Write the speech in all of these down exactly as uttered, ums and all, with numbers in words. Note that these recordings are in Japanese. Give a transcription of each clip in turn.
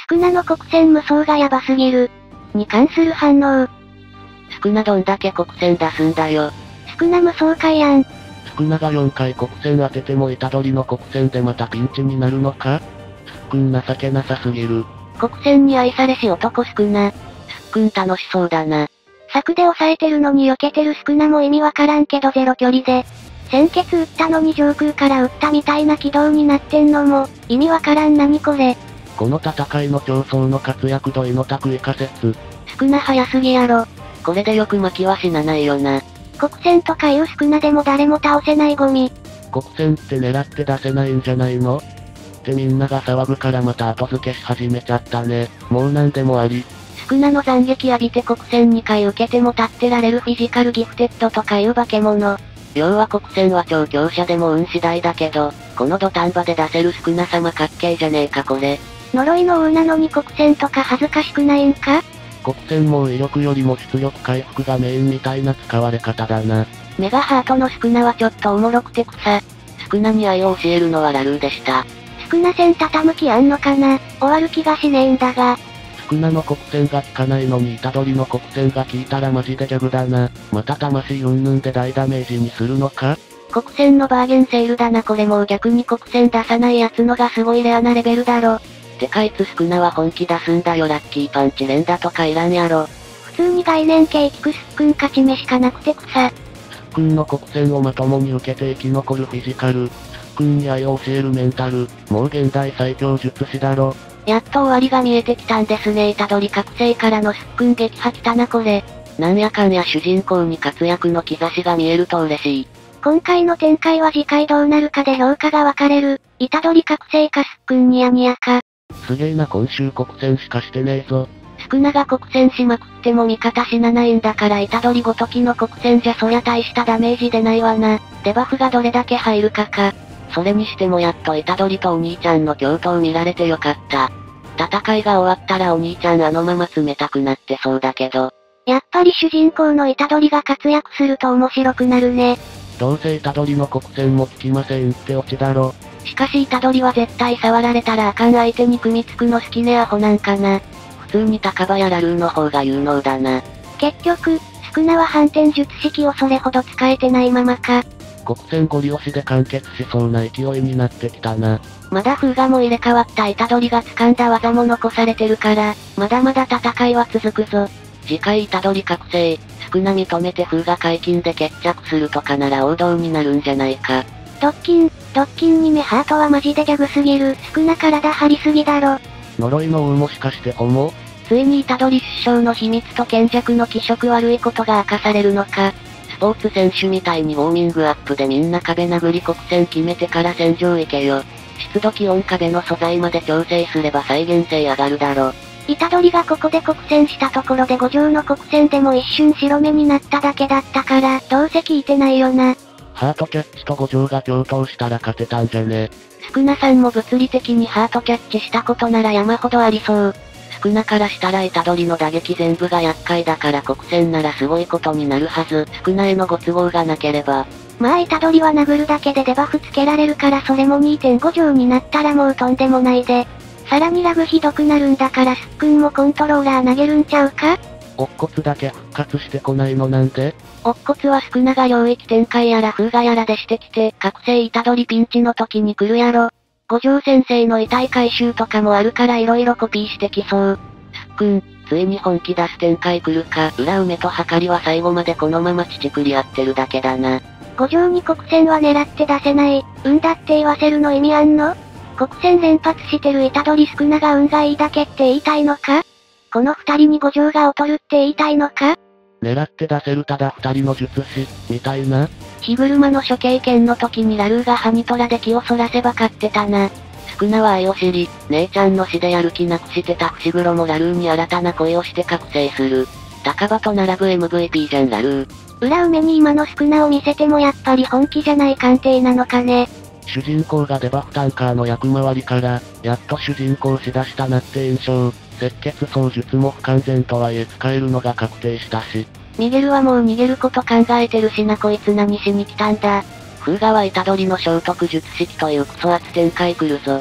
宿儺の黒閃無双がヤバすぎる。に関する反応。 宿儺どんだけ黒閃出すんだよ。 宿儺無双かいやん。 宿儺がよんかい黒閃当てても虎杖の黒閃でまたピンチになるのか？すっくん情けなさすぎる。 黒閃に愛されし男宿儺。 すっくん楽しそうだな。 柵で抑えてるのに避けてる宿儺も意味わからんけどゼロ距離で。先決撃ったのに上空から撃ったみたいな軌道になってんのも、意味わからん。何これ。 この戦いの競争の活躍度への択位仮説。 宿儺早すぎやろ。 これでよく負けは死なないよな。 黒閃とかいう宿儺でも誰も倒せないゴミ。 黒閃って狙って出せないんじゃないの？ってみんなが騒ぐからまた後付けし始めちゃったね。もうなんでもあり。 宿儺の斬撃浴びて黒閃にかい受けても立ってられるフィジカルギフテッドとかいう化け物。 要は黒閃は超強者でも運次第だけど、この土壇場で出せる宿儺様かっけーじゃねえかこれ。 呪いの王なのに黒閃とか恥ずかしくないんか？ 黒閃も威力よりも出力回復がメインみたいな使われ方だな。 メガハートの宿儺はちょっとおもろくて草。 宿儺に愛を教えるのはラルーでした。 宿儺戦畳む気あんのかな？終わる気がしねえんだが。 宿儺の黒閃が効かないのに虎杖の黒閃が効いたらマジでギャグだな。また魂云々で大ダメージにするのか？ 黒閃のバーゲンセールだな。これもう逆に黒閃出さないやつのがすごいレアなレベルだろ。 てかいつ宿儺は本気出すんだよ。ラッキーパンチ連打とかいらんやろ。 普通に概念系効くすっくん勝ち目しかなくて草。 すっくんの黒閃をまともに受けて生き残るフィジカル。すっくんに愛を教えるメンタル。もう現代最強術師だろ。 やっと終わりが見えてきたんですね。虎杖覚醒からのすっくん撃破来たなこれ。 なんやかんや主人公に活躍の兆しが見えると嬉しい。 今回の展開は次回どうなるかで評価が分かれる。虎杖覚醒かすっくんニヤニヤか。 すげえな今週黒閃しかしてねえぞ。 宿儺が黒閃しまくっても味方死なないんだから虎杖ごときの黒閃じゃそりゃ大したダメージ出ないわな。デバフがどれだけ入るかか。 それにしてもやっと虎杖とお兄ちゃんの共闘見られてよかった。戦いが終わったらお兄ちゃんあのまま冷たくなってそうだけど。 やっぱり主人公の虎杖が活躍すると面白くなるね。 どうせ虎杖の黒閃も効きませんってオチだろ。 しかし虎杖は絶対触られたらあかん相手に組みつくの好きねアホなんかな。 普通に高場やラルーの方が有能だな。 結局、宿儺は反転術式をそれほど使えてないままか。 黒閃ゴリ押しで完結しそうな勢いになってきたな。 まだ風雅も入れ替わった虎杖が掴んだ技も残されてるから、まだまだ戦いは続くぞ。 次回虎杖覚醒、宿儺認めて風雅解禁で決着するとかなら王道になるんじゃないか。 ドッキン、ドッキンに目ハートはマジでギャグすぎる。宿儺体張りすぎだろ。 呪いの王もしかしてホモ？ ついに虎杖出生の秘密と賢弱の気色悪いことが明かされるのか。 スポーツ選手みたいにウォーミングアップでみんな壁殴り黒閃決めてから戦場行けよ。湿度気温壁の素材まで調整すれば再現性上がるだろ。 虎杖がここで黒閃したところで五条の黒閃でも一瞬白目になっただけだったから、どうせ聞いてないよな。 ハートキャッチと五条が共闘したら勝てたんじゃね。 宿儺さんも物理的にハートキャッチしたことなら山ほどありそう。 宿儺からしたら虎杖の打撃全部が厄介だから黒閃ならすごいことになるはず。宿儺へのご都合がなければ。 まあ虎杖は殴るだけでデバフつけられるからそれも にてんご 乗になったらもうとんでもないで。さらにラグひどくなるんだからすっくんもコントローラー投げるんちゃうか？ 乙骨だけ復活してこないのなんで？ 乙骨は宿儺が領域展開やら風雅やらでしてきて、覚醒虎杖ピンチの時に来るやろ。五条先生の遺体回収とかもあるから色々コピーしてきそう。 すっくん、ついに本気出す展開来るか。裏梅とはかりは最後までこのまま乳繰り合ってるだけだな。 五条に黒閃は狙って出せない。運だって言わせるの意味あんの？黒閃連発してる虎杖宿儺が運がいいだけって言いたいのか？この二人に五条が劣るって言いたいのか？ 狙って出せるただ二人の術師、みたいな。 火車の処刑権の時にラルーがハニトラで気をそらせば勝ってたな。 宿儺は愛を知り、姉ちゃんの死でやる気なくしてた伏黒もラルーに新たな恋をして覚醒する。高場と並ぶ エムブイピー じゃんラルー。 裏梅に今の宿儺を見せてもやっぱり本気じゃない鑑定なのかね。 主人公がデバフタンカーの役回りから、やっと主人公しだしたなって印象。赤血操術も不完全とはいえ使えるのが確定したし。 ミゲルはもう逃げること考えてるしなこいつ何しに来たんだ。 風雅は虎杖の聖徳術式というクソ圧展開来るぞ。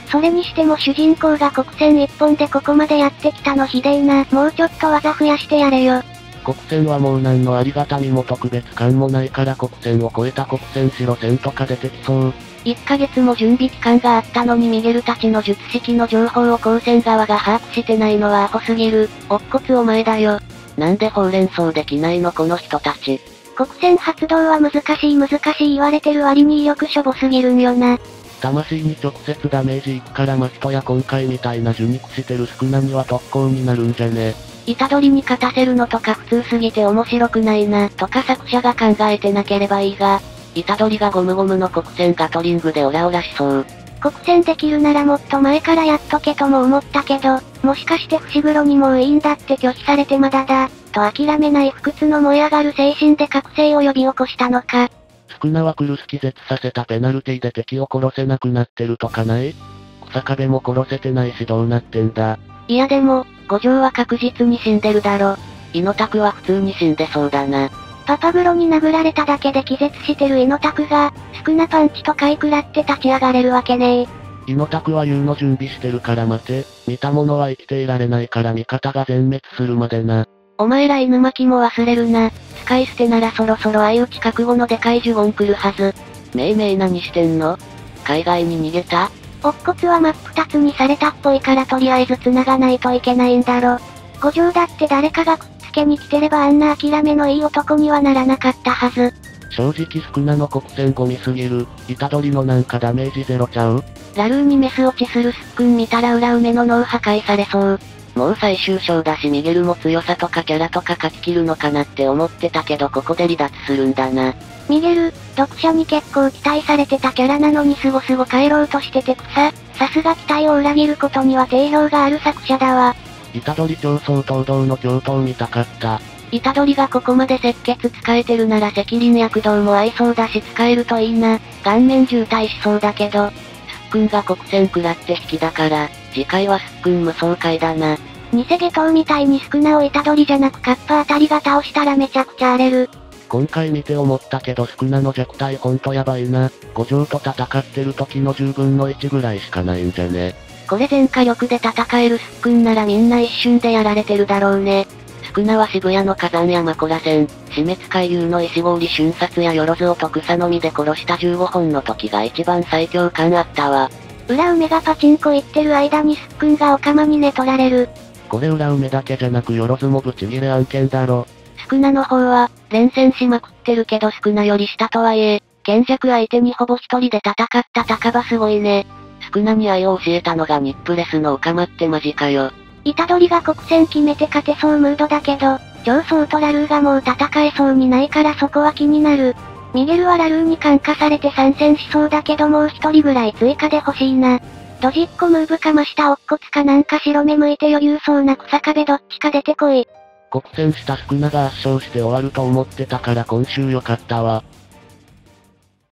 それにしても主人公が国戦一本でここまでやってきたのひでえな。もうちょっと技増やしてやれよ。 国戦はもう何のありがたみも特別感もないから国戦を超えた国戦白戦とか出てきそう。 いっかげつも準備期間があったのにミゲルたちの術式の情報を高専側が把握してないのはアホすぎる。乙骨お前だよ。 なんでほうれん草できないのこの人たち。 国戦発動は難しい難しい言われてる割に威力しょぼすぎるんよな。 魂に直接ダメージいくからマキトや今回みたいな受肉してるスクナには特攻になるんじゃね。 虎杖に勝たせるのとか普通すぎて面白くないなとか作者が考えてなければいいが、 虎杖がゴムゴムの国戦ガトリングでオラオラしそう。 国戦できるならもっと前からやっとけとも思ったけど、もしかして伏黒にもういいんだって拒否されてまだだ、と諦めない不屈の燃え上がる精神で覚醒を呼び起こしたのか。 スクナは苦し気絶させたペナルティで敵を殺せなくなってるとかない？草壁も殺せてないしどうなってんだ。 いやでも、五条は確実に死んでるだろ。 イノタクは普通に死んでそうだな。 パパグロに殴られただけで気絶してるイノタクが、スクナパンチとかいくらって立ち上がれるわけねえ。イノタクは U の準備してるから待て、見た者は生きていられないから味方が全滅するまでな。 お前ら犬巻も忘れるな。使い捨てならそろそろ相打ち覚悟のでかい呪言来るはず。 めいめい何してんの？海外に逃げた？ 乙骨は真っ二つにされたっぽいからとりあえず繋がないといけないんだろ。五条だって誰かがくっつけに来てればあんな諦めのいい男にはならなかったはず。 正直スクナの国戦ゴミすぎる。虎杖のなんかダメージゼロちゃう？ ラルーにメス落ちするスックン見たら裏埋めの脳破壊されそう。 もう最終章だしミゲルも強さとかキャラとか書き切るのかなって思ってたけどここで離脱するんだな。 ミゲル、読者に結構期待されてたキャラなのにすごすご帰ろうとしてて草。さすが期待を裏切ることには定評がある作者だわ。 虎杖超相当堂の共闘見たかった。 虎杖がここまで赤血使えてるなら赤鱗躍動も合いそうだし使えるといいな。顔面渋滞しそうだけど。 スックンが国戦食らって引きだから、次回はスックン無双回だな。 偽下等みたいにスクナを虎杖じゃなくカッパあたりが倒したらめちゃくちゃ荒れる。 今回見て思ったけどスクナの弱体ほんとやばいな。五条と戦ってる時のじゅうぶんのいちぐらいしかないんじゃね。 これ全火力で戦えるスックンならみんな一瞬でやられてるだろうね。 スクナは渋谷の火山山コラ戦、死滅回遊の石氷瞬殺やよろずをと草の実で殺したじゅうごほんの時が一番最強感あったわ。 裏梅がパチンコ行ってる間にスックンがオカマに寝取られる。 これ裏梅だけじゃなくよろずもブチギレ案件だろ。 スクナの方は、連戦しまくってるけどスクナより下とはいえ、賢弱相手にほぼ一人で戦った高場すごいね。 スクナに愛を教えたのがニップレスのオカマってマジかよ。 虎杖が国戦決めて勝てそうムードだけど、超ソーとラルーがもう戦えそうにないからそこは気になる。ミゲルはラルーに感化されて参戦しそうだけどもう一人ぐらい追加で欲しいな。ドジっ子ムーブかました乙骨かなんか白目向いて余裕そうな草壁どっちか出てこい。 国戦したスクナが圧勝して終わると思ってたから今週よかったわ。